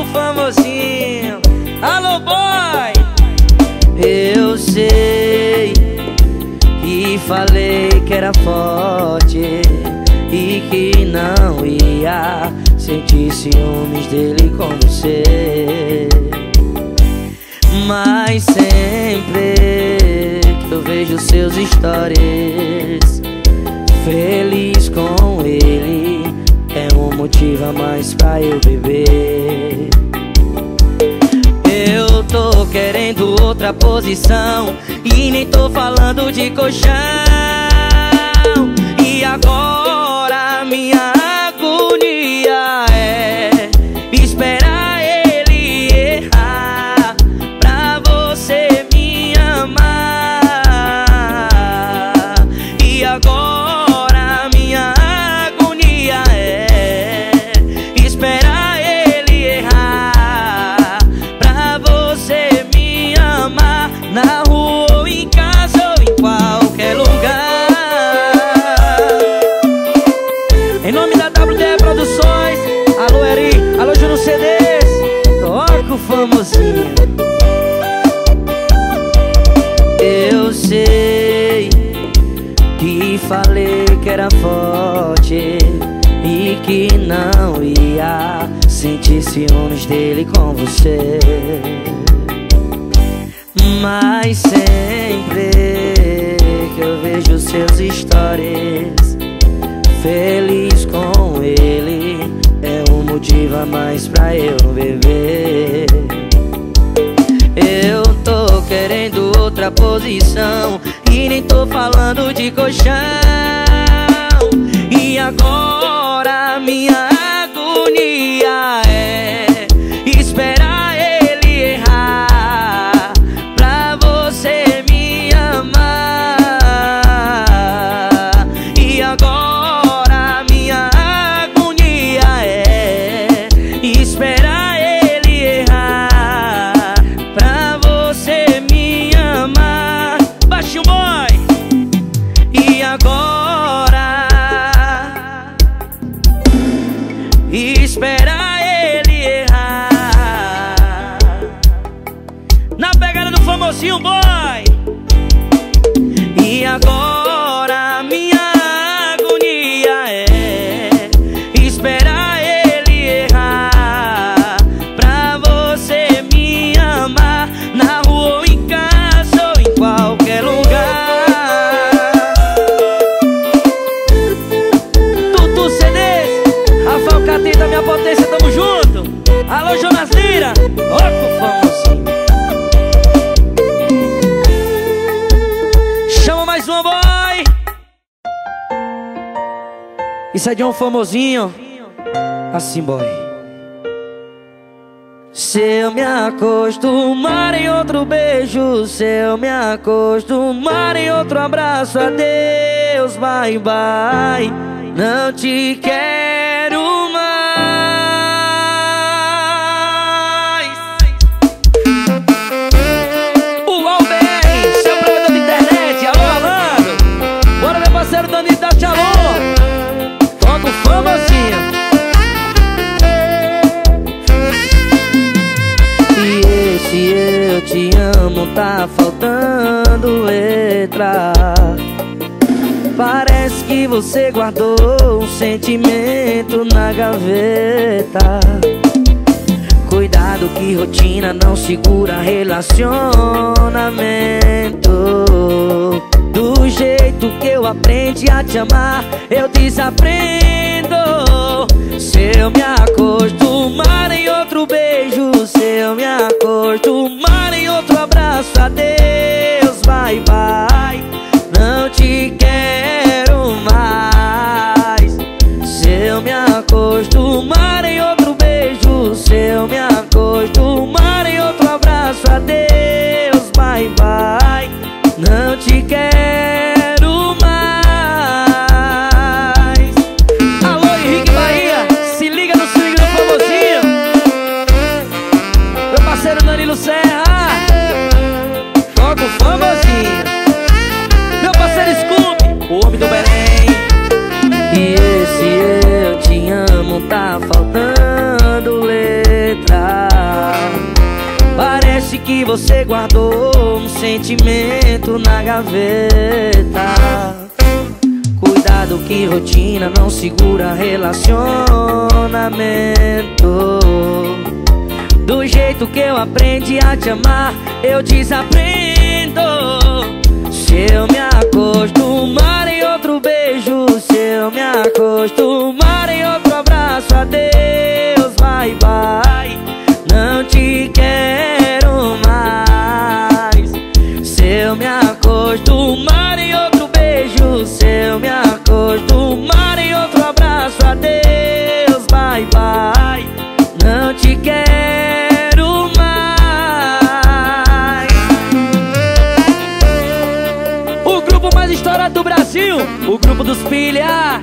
famosinho. Alô, boy! Eu sei que falei que era forte e que não ia sentir ciúmes dele com você. Mas sempre que eu vejo seus stories feliz com ele, é um motivo a mais pra eu beber. Eu tô querendo outra posição e nem tô falando de colchão. E agora minha agonia é esperar ele errar pra você me amar. E agora minha agonia é esperar ele errar pra você me amar. Na rua ou em casa ou em qualquer lugar. Em nome da WD Produções, alô Eri, alô Júnior CDs, toca o famosinho. Eu sei que falei que era forte e que não ia sentir ciúmes dele com você. Mas sempre que eu vejo seus stories feliz com ele, é um motivo a mais pra eu beber. Eu tô querendo outra posição e nem tô falando de colchão. E agora minha agonia é esperar ele errar pra você me amar. E agora minha agonia é esperar ele errar pra você me amar. Baixinho boy! E agora esperar ele errar. Na pegada do famosinho boy. E agora minha agonia é esperar ele errar pra você me amar. Na rua ou em casa ou em qualquer lugar. Tutu CDs, Rafael Catita, minha potência, tamo junto. Alô Jonas Lira, toca o famosinho. Chama mais uma boy. Isso é de um famosinho. Assim boy. Se eu me acostumar em outro beijo, se eu me acostumar em outro abraço, adeus, bye bye, não te quero mais. O AlBR, seu provedor de internet, alô Alando. Bora meu parceiro Danilo da Tchalô, toca o famosinho. Se eu te amo, tá faltando letra. Parece que você guardou um sentimento na gaveta. Cuidado que rotina não segura relacionamento. Do jeito que eu aprendi a te amar, eu desaprendo. Se eu me acostumar em outro beijo, se eu me acostumar em outro abraço, adeus, bye bye, não te quero mais. Se eu me acostumar em outro beijo, se eu me acostumar em outro abraço, adeus, bye bye, não te quero mais. Alô Henrique Bahia, se liga no swing do famosinho. Meu parceiro Danilo Serra, toca o famosinho. Meu parceiro Scooby, o homem do Belém. E esse eu te amo tá faltando você guardou um sentimento na gaveta. Cuidado que rotina não segura relacionamento. Do jeito que eu aprendi a te amar, eu desaprendo. Se eu me acostumar em outro beijo, se eu me acostumar em outro abraço, adeus, bye bye, não te quero mais. Se eu me acostumar em outro beijo, se eu me acostumar em outro abraço, adeus, bye bye, não te quero mais. O grupo mais estourado do Brasil, o grupo dos Pilha.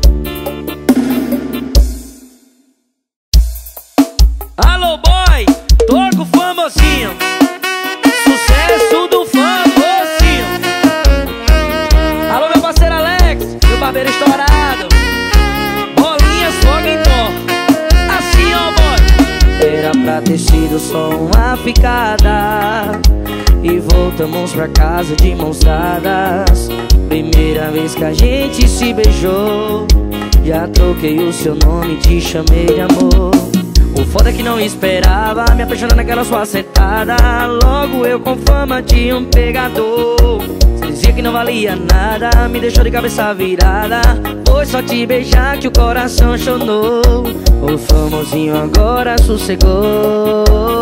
Alô boy, toca o famosinho, sucesso do famosinho. Alô meu parceiro Alex, meu barbeiro estourado, bolinhas, fogo em tom. Assim ó boy. Era pra ter sido só uma ficada e voltamos pra casa de mãos dadas. Primeira vez que a gente se beijou, já troquei o seu nome, te chamei de amor. O foda é que não esperava me apaixonar naquela sua sentada. Logo eu com fama de um pegador. Você dizia que não valia nada, me deixou de cabeça virada. Foi só te beijar que o coração chonou. O famosinho agora sossegou.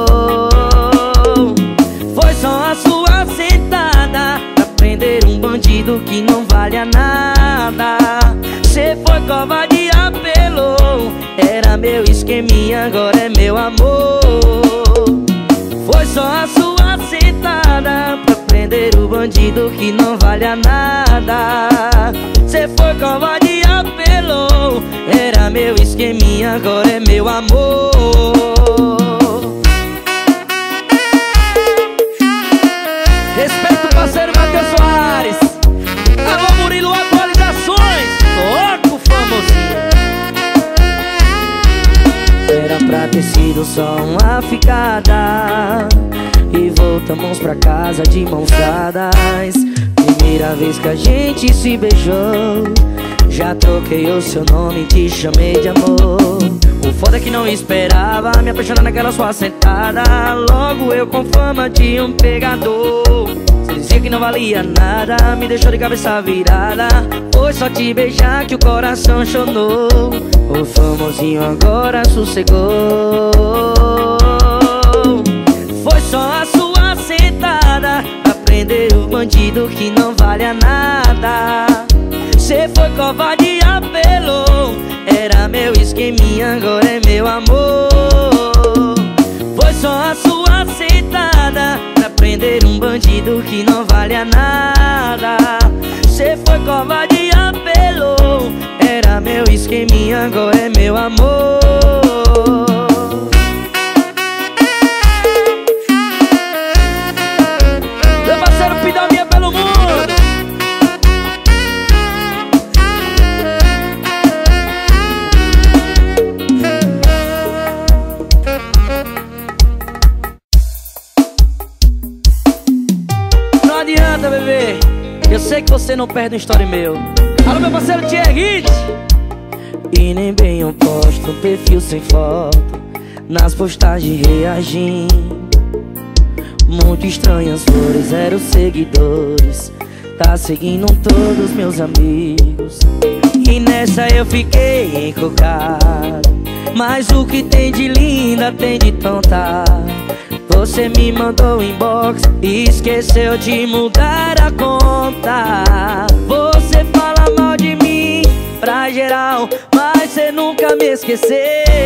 Foi só a sua sentada pra prender um bandido que não vale a nada. Cê foi covarde, apelou. Era meu esqueminha, agora é meu amor. Foi só a sua sentada pra prender o bandido que não vale a nada. Cê foi covarde, apelou. Era meu esqueminha, agora é meu amor. Respeito o parceiro Matheus Soares. Alô Murilo, atualizações. Toca o famosinho. Era pra ter sido só uma ficada e voltamos pra casa de mãos dadas. Primeira vez que a gente se beijou, já troquei o seu nome, te chamei de amor. O foda é que não esperava me apaixonar naquela sua sentada. Logo eu com fama de um pegador. Você dizia que não valia nada, me deixou de cabeça virada. Foi só te beijar que o coração chonou. O famosinho agora sossegou. Foi só a sua sentada pra prender o bandido que não vale a nada. Cê foi covarde e apelou. Era meu esqueminha, agora é meu amor. Foi só a sua sentada pra prender um bandido que não vale a nada. Cê foi covarde e apelou. Era meu esqueminha, agora é meu amor. Meu parceiro Pidominha pelo mundo. Não adianta, bebê, eu sei que você não perde um story meu. Alô, meu parceiro Thierry. E nem bem eu posto um perfil sem foto, nas postagens reagindo. Muito estranhas flores, 0 seguidores. Tá seguindo todos meus amigos. E nessa eu fiquei encucado. Mas o que tem de linda tem de tonta. Você me mandou inbox e esqueceu de mudar a conta. Você fala mal de mim pra geral, mas cê nunca me esqueceu.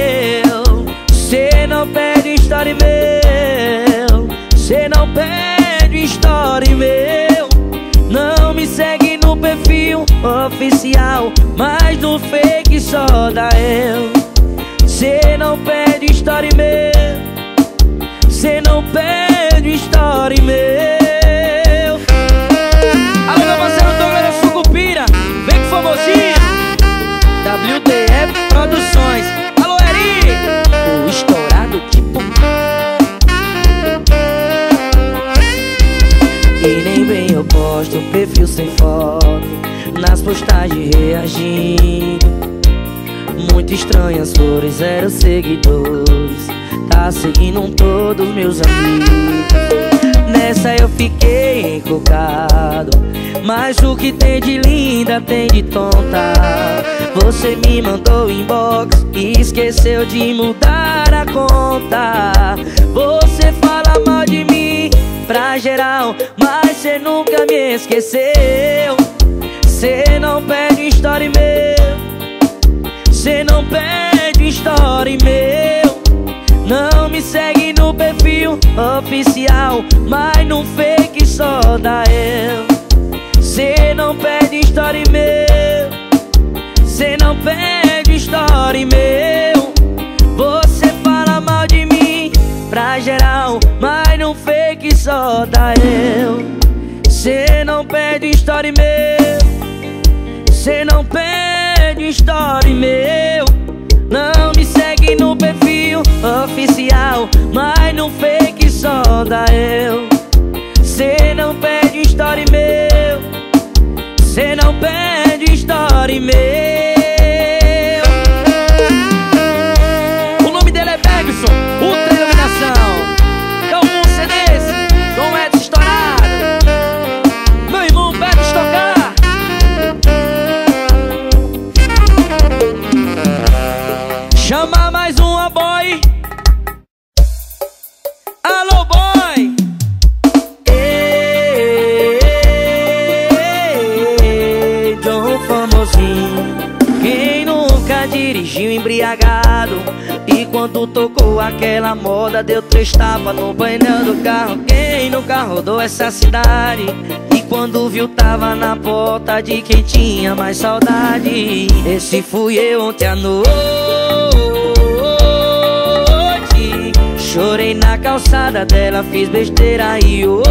Cê não perde story meu, cê não perde story meu. Não me segue no perfil oficial, mas no fake só dá eu. Cê não perde story meu, cê não perde story meu. Alô, meu parceiro Douglas Sucupira, vem com famosinho. WTF Produções. Alô, Eri, o estourado tipo. postagem reagindo. Muito estranho, as flores, 0 seguidores. Tá seguindo todos meus amigos. Nessa eu fiquei encucado, mas o que tem de linda tem de tonta. Você me mandou inbox e esqueceu de mudar a conta. Você fala mal de mim pra geral, mas cê nunca me esqueceu. Cê não pede story meu, cê não pede story meu. Não me segue no perfil oficial, mas no fake só dá eu. Cê não pede story meu, cê não pede story meu. Você fala mal de mim pra geral, mas no fake só dá eu. Cê não pede story meu, cê não pede story meu. Não me segue no perfil oficial, mas no fake só dá eu. Cê não pede story meu, cê não pede story meu. O nome dele é Bergson, Ultra Iluminação. Então um CD desse, com Edson estourado. Meu irmão pede estocar. Chama mais uma boy. Alô boy. Ei, John famosinho. Quem nunca dirigiu embriagado e quando tocou aquela moda deu 3 tapas no painel do carro? Quem nunca rodou essa cidade e quando viu tava na porta de quem tinha mais saudade? Esse fui eu ontem à noite. Chorei na calçada dela, fiz besteira e hoje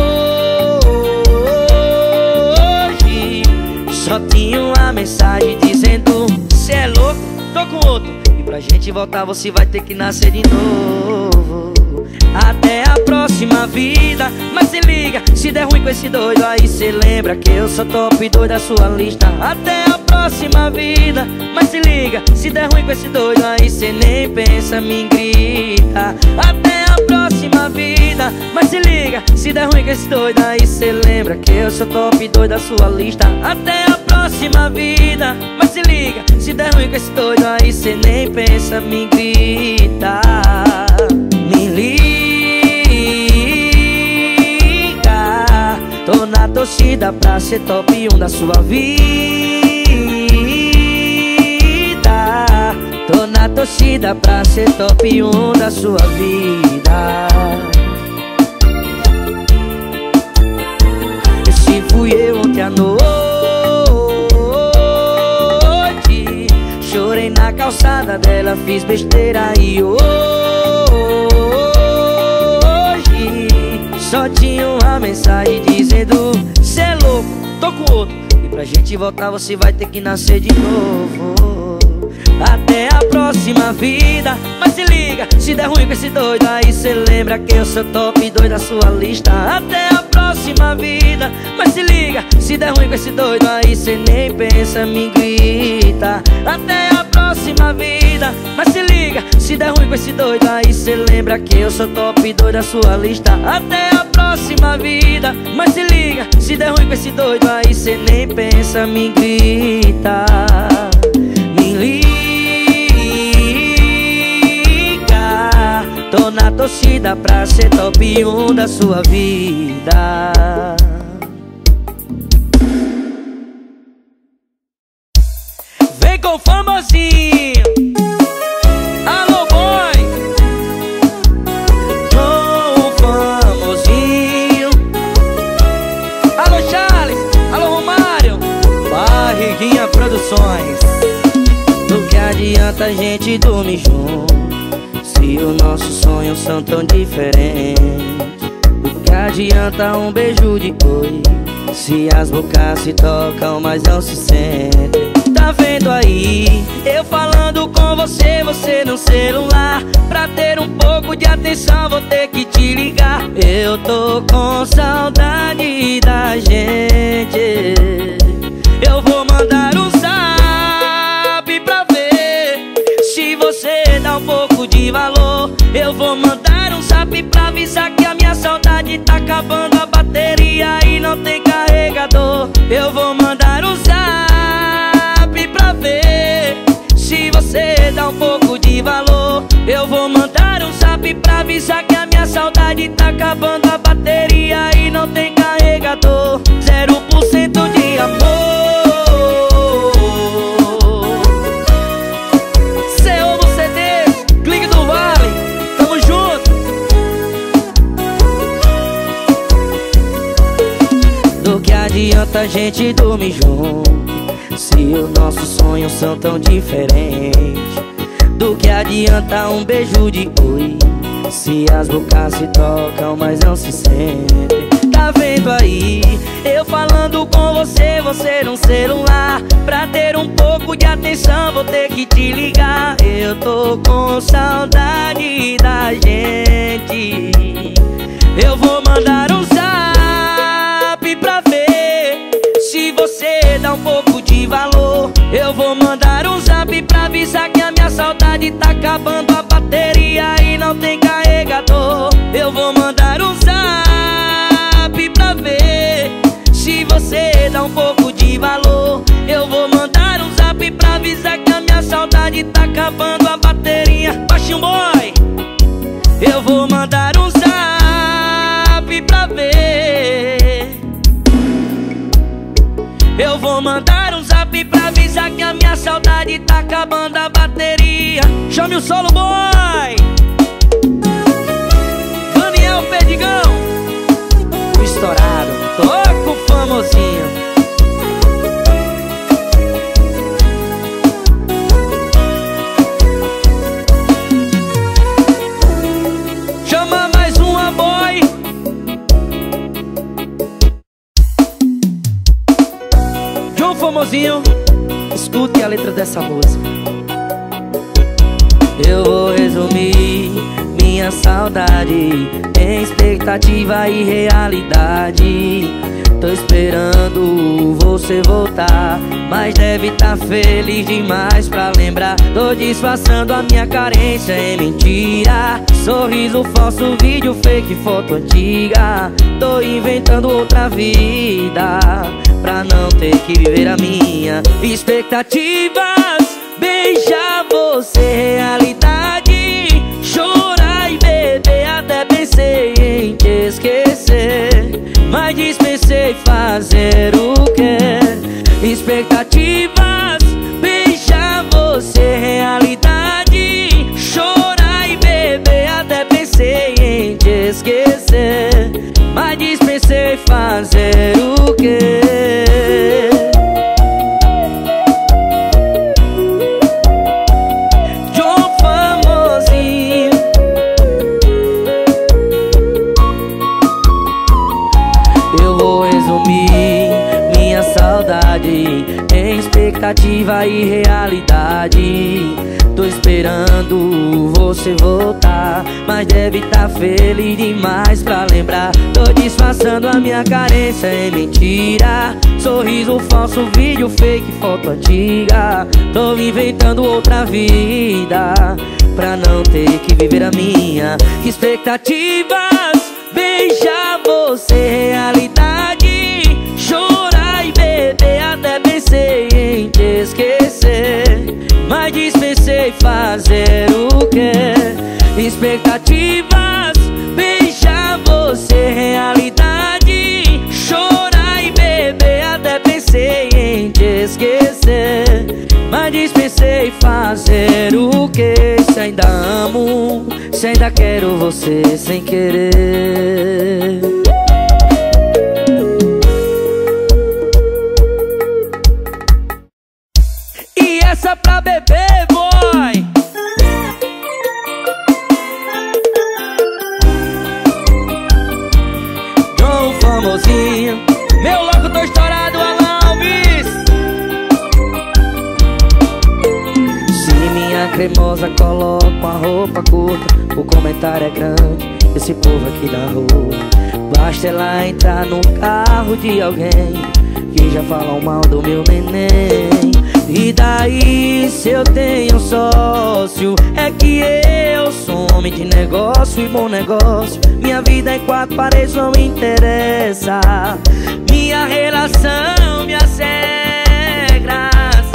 só tinha uma mensagem dizendo: cê é louco, tô com outro, e pra gente voltar você vai ter que nascer de novo. Até a próxima vida, mas se liga, se der ruim com esse doido aí cê lembra que eu sou top 2 da sua lista. Até a próxima vida, mas se liga, se der ruim com esse doido aí cê nem pensa, me grita. Até a próxima vida, mas se liga, se der ruim com esse doido aí cê lembra que eu sou top 2 da sua lista. Até a próxima vida, mas se liga, se der ruim com esse doido aí cê nem pensa, me grita. Me liga, tô na torcida pra ser top 1 da sua vida. Tô na torcida pra ser top 1 da sua vida. Esse fui eu ontem à noite. Chorei na calçada dela, fiz besteira e hoje só tinha uma mensagem dizendo: cê é louco, tô com outro, e pra gente voltar você vai ter que nascer de novo. Até a próxima vida, mas se liga, se der ruim com esse doido aí cê lembra que eu sou top 2 da sua lista. Até a próxima vida, mas se liga, se der ruim com esse doido aí cê nem pensa, me grita. Até a próxima vida, mas se liga, se der ruim com esse doido aí cê lembra que eu sou top 2 da sua lista. Até a próxima vida, mas se liga, se der ruim com esse doido aí cê nem pensa, me grita. Me liga, tô na torcida pra ser top 1 da sua vida. Vem com o famosinho. Alô boy, com o famosinho. Alô Charles, alô Romário, Barriguinha Produções. Do que adianta a gente dormir junto se os nossos sonhos são tão diferentes? Do que adianta um beijo de oi se as bocas se tocam mas não se sentem? Tá vendo aí, eu falando com você, você no celular. Pra ter um pouco de atenção vou ter que te ligar. Eu tô com saudade da gente. Eu vou mandar um de valor. Eu vou mandar um zap pra avisar que a minha saudade tá acabando a bateria e não tem carregador. Eu vou mandar um zap pra ver se você dá um pouco de valor. Eu vou mandar um zap pra avisar que a minha saudade tá acabando a bateria e não tem carregador. 0% de amor. Do que adianta a gente dormir junto se os nossos sonhos são tão diferentes? Do que adianta um beijo de oi se as bocas se tocam mas não se sentem? Tá vendo aí, eu falando com você, você num celular. Pra ter um pouco de atenção vou ter que te ligar. Eu tô com saudade da gente. Eu vou mandar um zap pra ver se você dá um pouco de valor. Eu vou mandar um zap pra avisar que a minha saudade tá acabando a bateria e não tem carregador. Eu vou mandar um zap pra ver se você dá um pouco de valor. Eu vou mandar um zap pra avisar que a minha saudade tá acabando a bateria. Baixinho boy. Eu vou mandar um zap pra ver. Eu vou mandar um zap pra avisar que a minha saudade tá acabando a bateria. Chame o solo boy. Daniel Perdigão, o estourado, toca o famosinho. Chama mais uma boy. João Famosinho, escute a letra dessa música. Eu vou resumir minha saudade em expectativa e realidade. Tô esperando você voltar, mas deve tá feliz demais pra lembrar. Tô disfarçando a minha carência em mentira. Sorriso falso, vídeo fake, foto antiga. Tô inventando outra vida pra não ter que viver a minha. Expectativas, beijar você, realidade. Chorar e beber, até pensei em te esquecer, mas dispensei fazer o que? Expectativas, beijar você, realidade. Chorar e beber, até pensei em te esquecer, mas dispensei fazer o que? João Famosinho. Eu vou resumir minha saudade em expectativa e realidade. Tô esperando você voltar, mas deve tá feliz demais pra lembrar. Tô disfarçando a minha carência em mentira. Sorriso falso, vídeo fake, foto antiga. Tô inventando outra vida pra não ter que viver a minha. Expectativas, beijar você, realidade. Chorar e beber, até pensei em te esquecer, mas dispensei fazer o que? Expectativas, beijar você, realidade. Chorar e beber, até pensei em te esquecer, mas dispensei fazer o que? Se ainda amo, se ainda quero você sem querer. E essa pra beber, boy. João Famosinho, meu louco, tô estourado, Alan Alves. Se minha cremosa coloca uma roupa curta, o comentário é grande, esse povo aqui da rua. Basta ela entrar no carro de alguém, que já falam mal do meu neném. E daí se eu tenho um sócio, é que eu sou homem de negócio e bom negócio. Minha vida em quatro paredes não interessa, minha relação, minhas regras.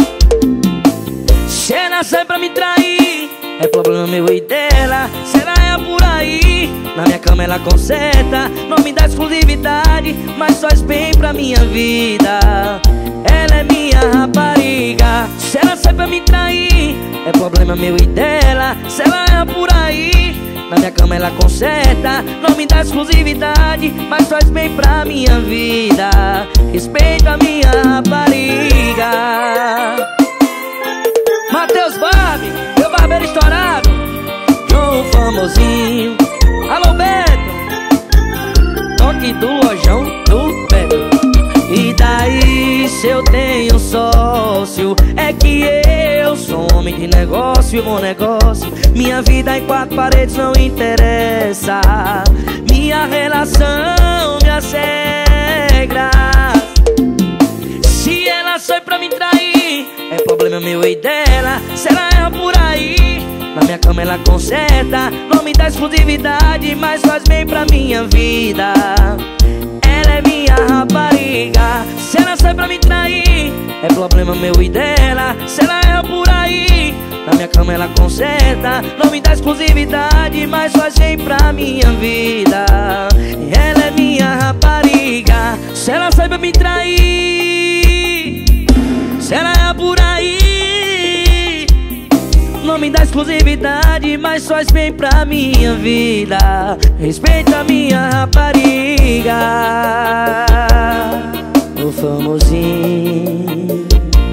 Se ela sai pra me trair, é problema meu e dela. Se ela é por aí, na minha cama ela conserta. Não me dá exclusividade, mas faz bem pra minha vida. Ela é minha rapariga. Se ela sai pra me trair, é problema meu e dela. Se ela é por aí, na minha cama ela conserta. Não me dá exclusividade, mas faz bem pra minha vida. Respeita a minha rapariga. Matheus Barbie, meu barbeiro estourado, João Famosinho. Alô Beto, toque do lojão do Beto. E daí se eu tenho um sócio, é que eu sou homem de negócio e bom negócio. Minha vida em quatro paredes não interessa, minha relação, minhas regras. Se ela sai pra me trair, é problema meu e dela. Se ela é por aí, na minha cama ela conserta. Não me dá exclusividade, mas faz bem pra minha vida. Ela é minha rapariga. Se ela sai pra me trair, é problema meu e dela. Se ela é por aí, na minha cama ela conserta. Não me dá exclusividade, mas faz bem pra minha vida. Ela é minha rapariga. Se ela sai pra me trair, se ela é por aí, não me dá exclusividade, mas faz bem pra minha vida. Respeita a minha rapariga, o Famosinho.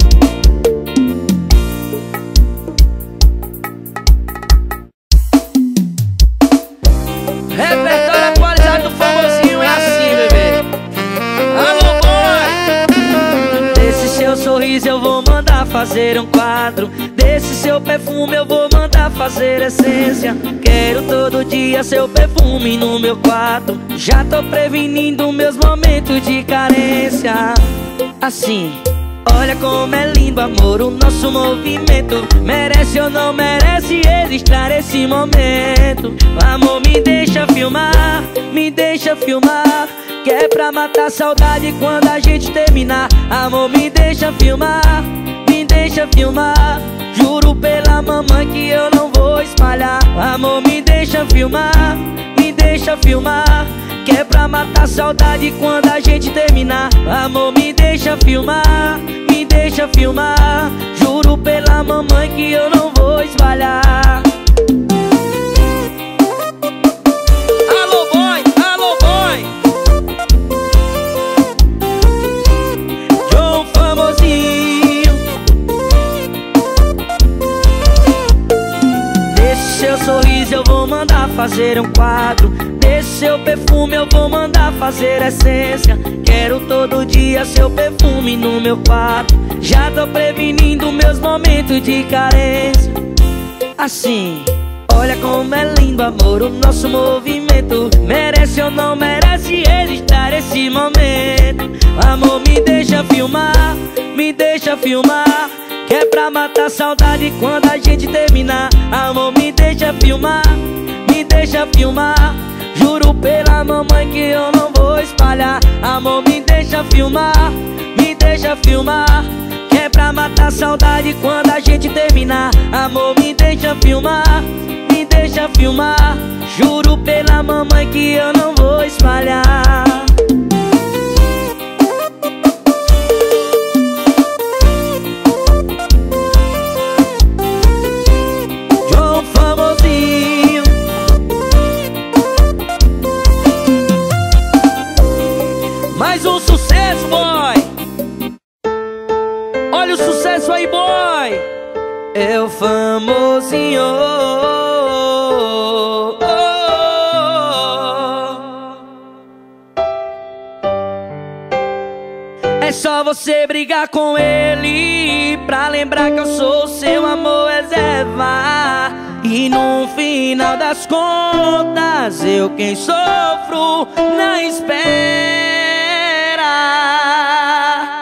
Repertório atualizado do Famosinho é assim, bebê. Alô, boy! Desse seu sorriso eu vou mandar fazer um quadro. Desse seu perfume eu vou mandar fazer essência. Quero todo dia seu perfume no meu quarto. Já tô prevenindo meus momentos de carência. Assim, olha como é lindo, amor, o nosso movimento. Merece ou não merece registrar esse momento? Amor, me deixa filmar, me deixa filmar, que é pra matar a saudade quando a gente terminar. Amor, me deixa filmar, me deixa filmar. Juro pela mamãe que eu não vou espalhar. Amor, me deixa filmar, me deixa filmar, que é pra matar a saudade quando a gente terminar. Amor, me deixa filmar, me deixa filmar. Juro pela mamãe que eu não vou espalhar. Alô, boy, alô, boy. João Famosinho. Desse seu sorriso eu vou mandar fazer um quadro. Desse seu perfume eu vou mandar fazer essência. Quero todo dia seu perfume no meu quarto. Já tô prevenindo meus momentos de carência. Assim, olha como é lindo, amor, o nosso movimento. Merece ou não merece registrar esse momento? Amor, me deixa filmar, me deixa filmar, que é pra matar a saudade quando a gente terminar. Amor, me deixa filmar, me deixa filmar. Juro pela mamãe que eu não vou espalhar. Amor, me deixa filmar, me deixa filmar, que é pra matar a saudade quando a gente terminar. Amor, me deixa filmar, me deixa filmar. Juro pela mamãe que eu não vou espalhar. João Famosinho. Mais um sucesso, boy. Olha o sucesso aí, boy. É o Famosinho. É só você brigar com ele pra lembrar que eu sou seu amor reserva. E no final das contas, eu quem sofro na espera.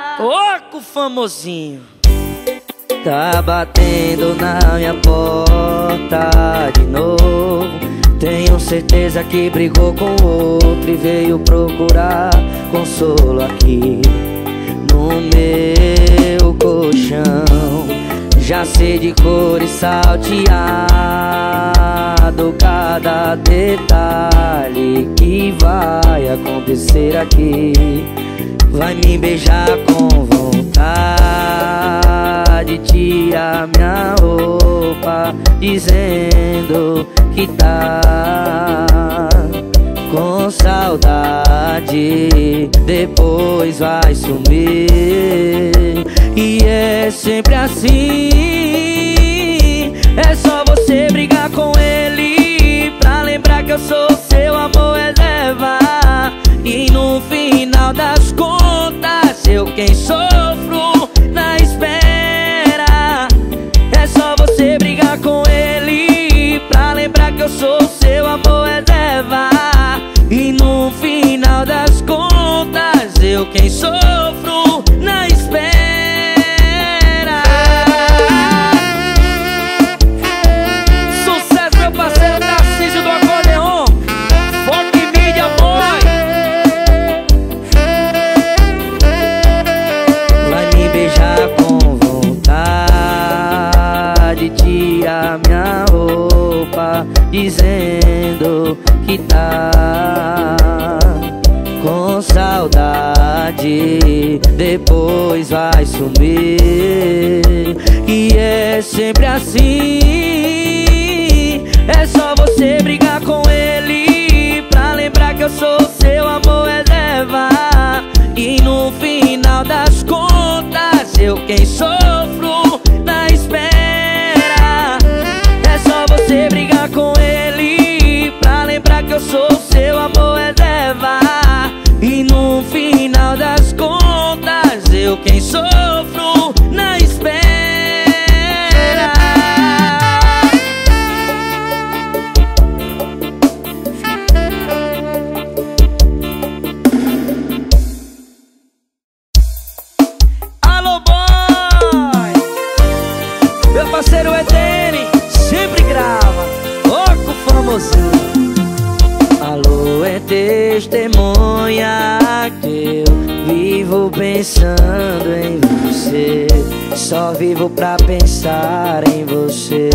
famosinho. Tá batendo na minha porta de novo. Tenho certeza que brigou com outro e veio procurar consolo aqui no meu colchão. Já sei de cor e salteado cada detalhe que vai acontecer aqui. Vai me beijar com vontade, tira minha roupa, dizendo que tá com saudade, depois vai sumir. E é sempre assim, é só você brigar com ele pra lembrar que eu sou seu amor reserva. E no final das contas, eu quem sofro na espera. É só você brigar com ele pra lembrar que eu sou seu amor reserva. E no final das contas, eu quem sofro na espera. Sucesso, meu parceiro Tarcísio do Acordeon, Foque Mídia Boy. Vai me beijar com vontade, tira minha roupa, dizendo que tá com saudade, depois vai sumir. E é sempre assim, é só você brigar com ele pra lembrar que eu sou seu amor reserva. E no final das contas, eu quem sofro na espera. É só você brigar com ele pra lembrar que eu sou seu amor reserva. E no final das contas, eu quem sofro na espera. Alô, boy! Meu parceiro Edene sempre grava, louco famosinho. Alô, é testemunha que eu vivo pensando em você. Só vivo pra pensar em você.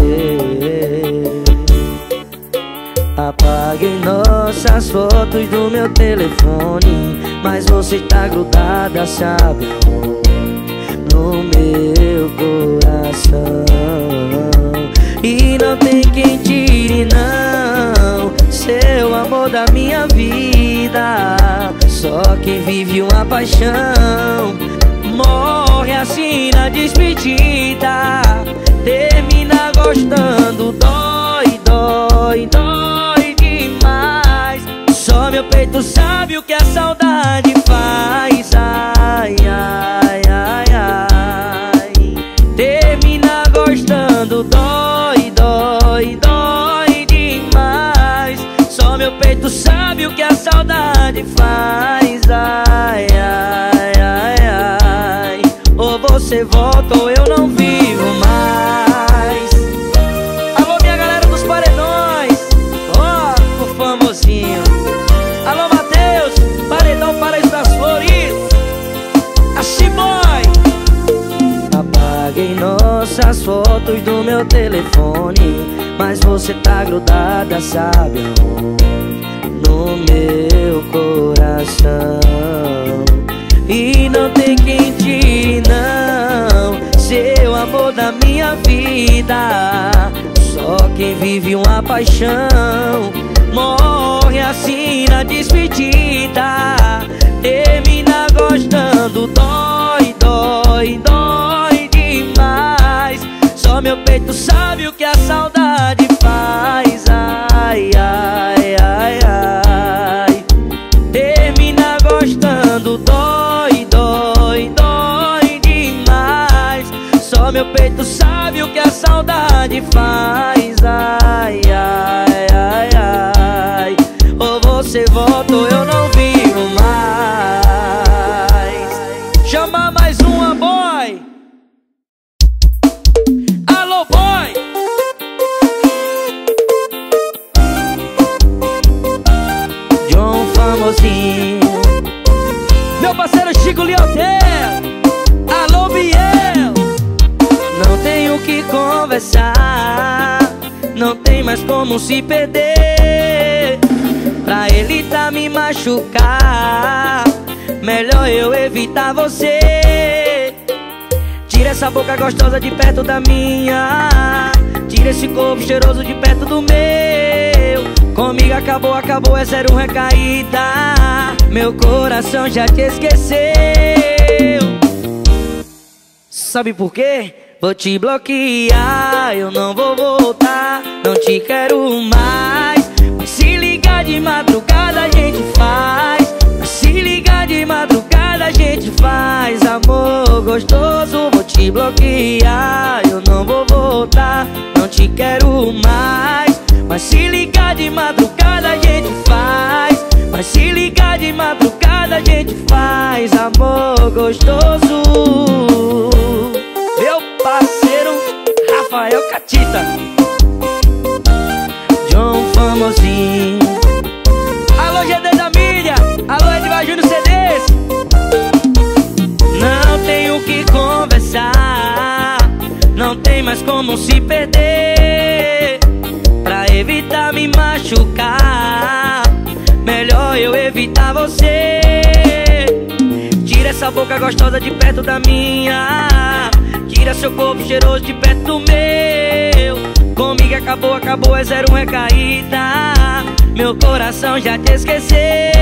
Apaguei nossas fotos do meu telefone, mas você tá grudada, sabe, no meu coração. E não tem quem tire, não, seu amor da minha vida. Só quem vive uma paixão morre assim na despedida. Termina gostando, dói, dói, dói demais. Só meu peito sabe o que a saudade faz. Ai, ai, ai, ai. Termina gostando, dói, dói, dói demais. Só meu peito sabe o que a saudade faz. Ai, ai, ai, ai. Ou você volta ou eu não vivo mais. Alô, minha galera dos paredões, ó, o famosinho. Alô, Matheus, Paredão Paraíso das Flores, a Chiboy. Apaguei nossas fotos do meu telefone, mas você tá grudada, sabe, no meu coração. E não tem quem tire, não, seu amor da minha vida. Só quem vive uma paixão morre assim na despedida. Termina gostando, dói, dói, dói demais. Só meu peito sabe o que a saudade faz. Ai, ai, ai, ai. Termina gostando, dói, dói, dói demais. Só meu peito sabe o que a saudade faz. Ai, ai, ai, ai. Ou você volta ou eu não vivo mais. Chama mais uma, boa! famosinho. Meu parceiro Chico Liotel, alô Biel. Não tenho que conversar, não tem mais como se perder. Pra evitar me machucar, melhor eu evitar você. Tira essa boca gostosa de perto da minha, tira esse corpo cheiroso de perto do meu. Comigo acabou, acabou, é zero recaída. Meu coração já te esqueceu. Sabe por quê? Vou te bloquear, eu não vou voltar, não te quero mais. Mas se ligar de madrugada a gente faz, mas se ligar de madrugada a gente faz amor gostoso. Vou te bloquear, eu não vou voltar, não te quero mais. Mas se ligar de madrugada a gente faz, mas se ligar de madrugada a gente faz amor gostoso. Meu parceiro Rafael Catita, John Famosinho. Alô GD da mídia, alô Edvar Júnior CDs. Não tenho que conversar, não tem mais como se perder. Pra evitar me machucar, melhor eu evitar você. Tira essa boca gostosa de perto da minha, tira seu corpo cheiroso de perto do meu. Comigo acabou, acabou, é zero recaída. Meu coração já te esqueceu.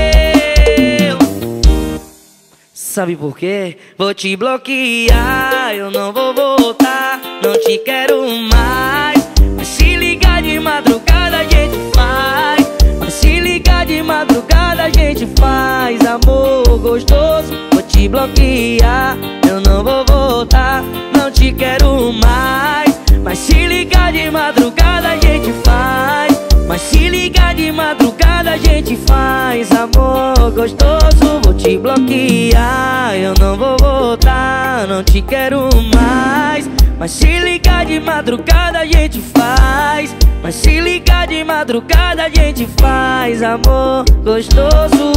Sabe por quê? Vou te bloquear, eu não vou voltar, não te quero mais. Mas se ligar de madrugada a gente faz, mas se ligar de madrugada a gente faz amor gostoso. Vou te bloquear, eu não vou voltar, não te quero mais. Mas se ligar de madrugada a gente faz, mas se ligar de madrugada a gente faz amor gostoso. Vou te bloquear, eu não vou voltar, não te quero mais. Mas se ligar de madrugada a gente faz, mas se ligar de madrugada a gente faz amor gostoso.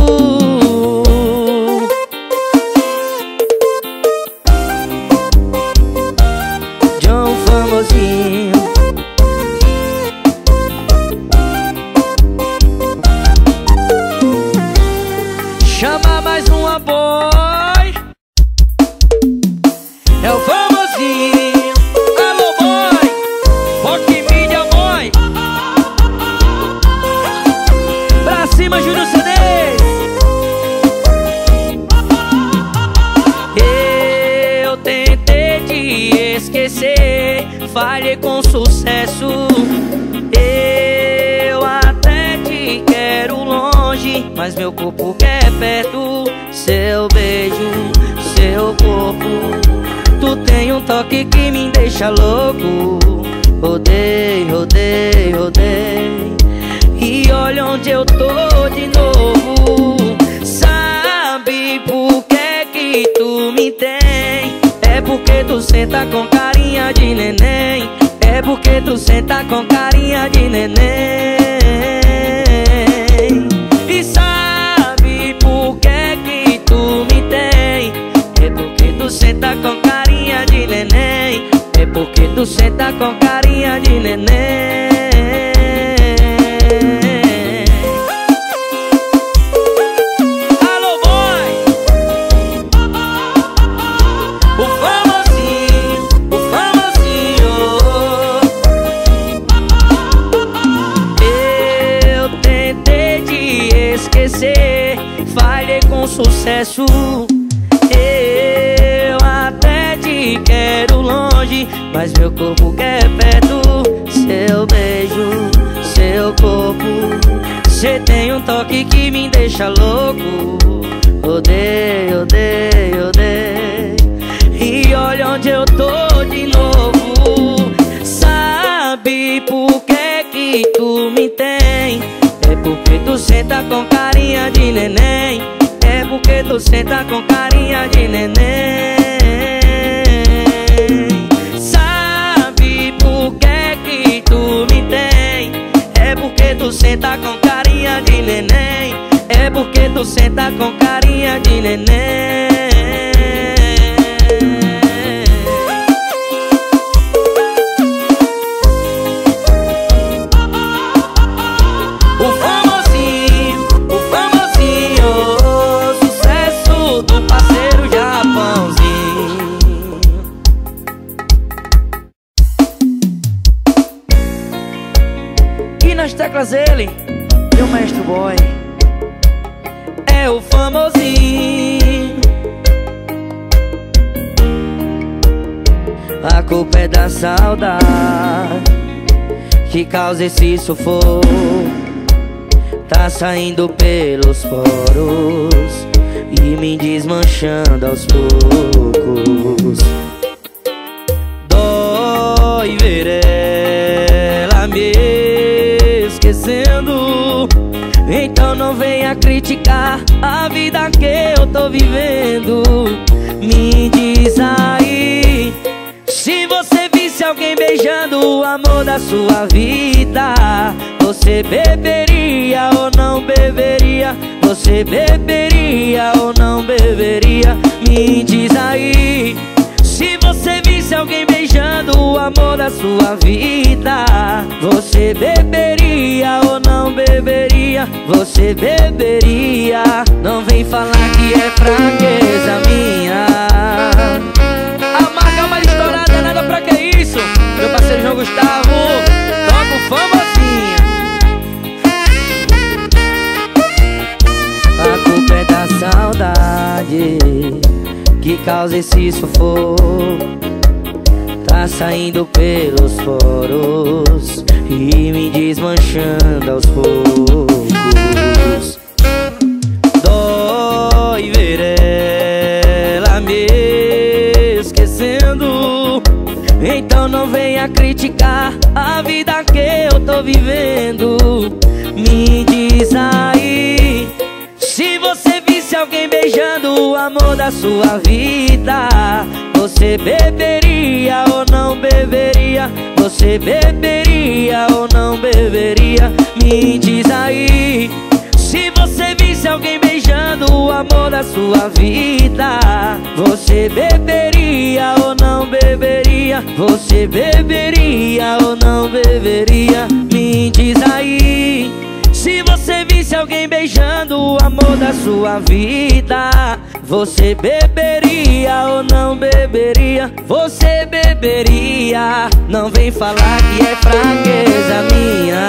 John Famosinho. Chama mais uma boy, é o Famosinho. Alô boy, Rock Mídia boy. Pra cima Júnior CDs. Eu tentei te esquecer, falhei com sucesso. Eu até te quero longe, mas meu corpo quer perto. Seu beijo, seu corpo, tu tem um toque que me deixa louco. Odeio, odeio, odeio. E olha onde eu tô de novo. Sabe por que tu me tem? É porque tu senta com carinha de neném. É porque tu senta com carinha de neném. E sabe por que tu me tem? É porque tu senta com carinha de neném. É porque tu senta com carinha de neném. Alô boy, o famosinho, o famosinho. Eu tentei te esquecer, falhei com sucesso. Eu até te quero longe, mas meu corpo quer perto. Seu beijo, seu corpo, cê tem um toque que me deixa louco. Odeio, odeio, odeio. E olha onde eu tô de novo. Sabe por que tu me tem? É porque tu senta com carinha de neném. É porque tu senta com carinha de neném. Sabe por que tu me tem? É porque tu senta com carinha de neném. É é porque tu senta com carinha de neném. O famosinho, sucesso do parceiro Japãozinho. E nas teclas ele, meu Maestro Boy, é o famosinho. A culpa é da saudade que causa esse sufoco. Tá saindo pelos poros e me desmanchando aos poucos. Dói ver ela me esquecendo. Então não venha criticar a vida que eu tô vivendo. Me diz aí, se você visse alguém beijando o amor da sua vida, você beberia ou não beberia? Você beberia ou não beberia? Me diz aí, se você visse alguém beijando o amor da sua vida, você beberia ou não beberia? Você beberia? Não vem falar que é fraqueza minha. A marca mais estourada, nada pra que isso? Meu parceiro João Gustavo, toca o famosinho. A culpa é da saudade que causa esse sufoco. Tá saindo pelos poros e me desmanchando aos poucos. Dói ver ela me esquecendo. Então não venha criticar a vida que eu tô vivendo. Me diz aí, se você visse alguém beijando o amor da sua vida, você beberia ou não beberia? Você beberia ou não beberia? Me diz aí, se você visse alguém beijando o amor da sua vida, você beberia ou não beberia? Você beberia ou não beberia? Me diz aí, se você visse alguém beijando o amor da sua vida, você beberia ou não beberia? Você beberia? Não vem falar que é fraqueza minha.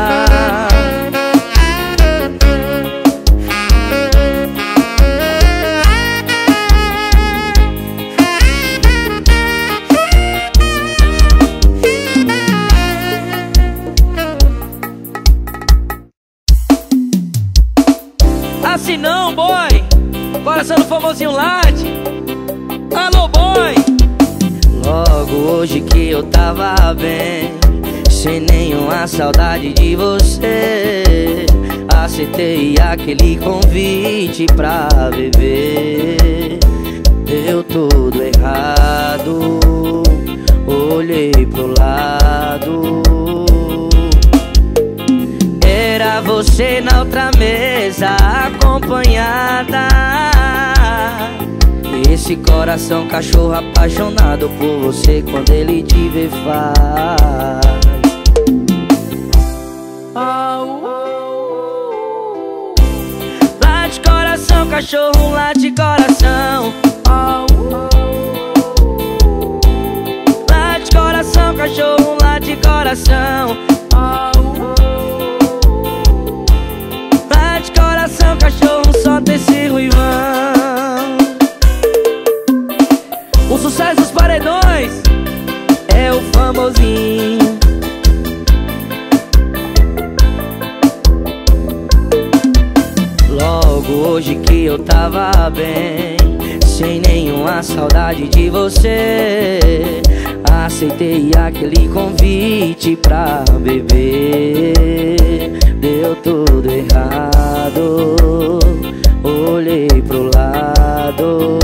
Assim não, boy. Coração do famosinho late. Alô, boy. Logo hoje que eu tava bem, sem nenhuma saudade de você, aceitei aquele convite pra beber. Deu tudo errado, olhei pro lado, era você na outra mesa acompanhada. Esse coração cachorro apaixonado por você, quando ele te vê faz. Late coração, cachorro, late coração. Late coração, cachorro, late coração. Late coração, cachorro, solta esse ruivão. O sucesso dos paredões é o famosinho. Logo hoje que eu tava bem, sem nenhuma saudade de você, aceitei aquele convite pra beber. Deu tudo errado, olhei pro lado,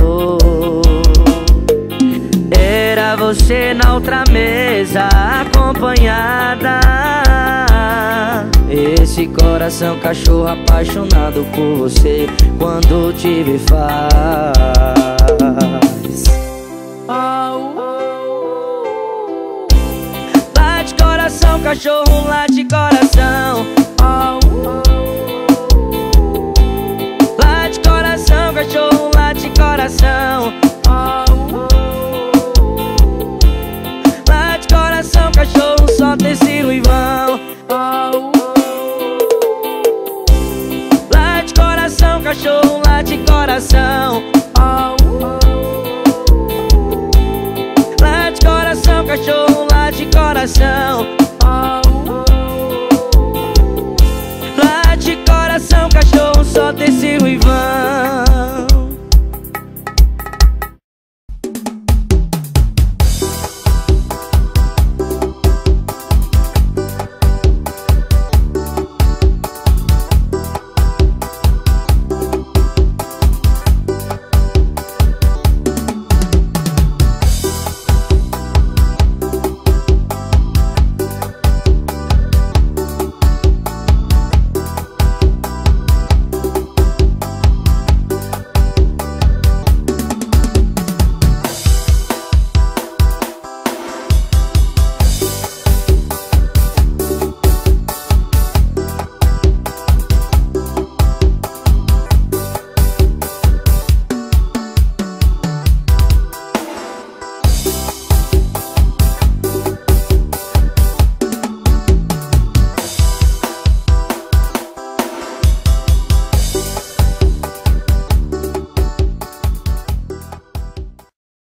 era você na outra mesa acompanhada. esse coração cachorro apaixonado por você quando te ver faz. Late coração, cachorro, late coração.